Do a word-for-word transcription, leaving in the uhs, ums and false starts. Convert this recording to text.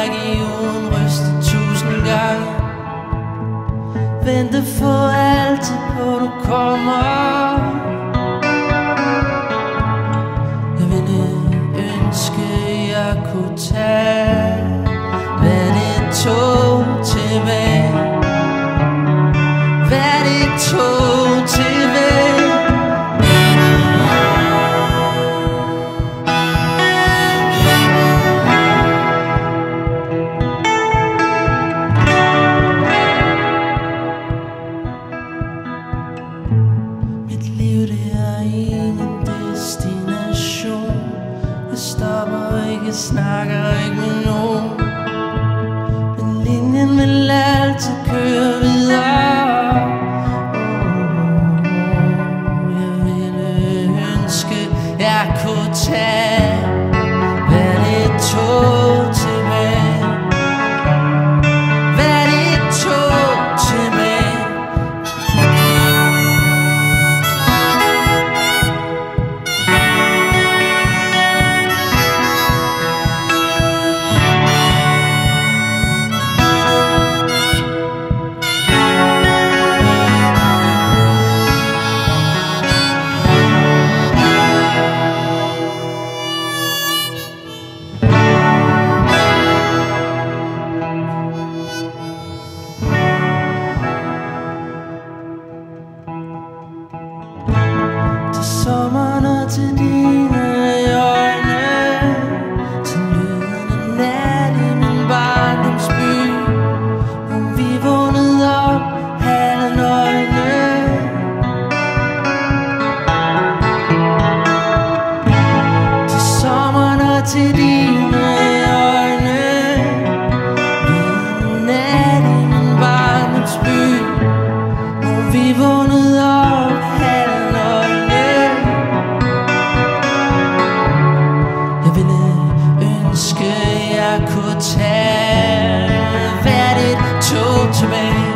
region rystet tusind gange. Vente for altid på du kommer. Jeg ville ønske jeg kunne tage hvad det tog tilbage, hvad det tog tilbage. Jeg snakker ikke med nogen, men linjen vil altid køre videre. Oh, jeg ville ønske jeg kunne tage hvad det tog tilbage, hvad det tog tilbage. Sommeren og til dine øjne, til lyden af nat i min barndomsby, hvor vi vågnede op halvnøgne. Til sommeren og til dine øjne, lyden af nat i min barndomsby, hvor vi vågnede op halvnøgne. Jeg kunne tage hvad det tog tilbage.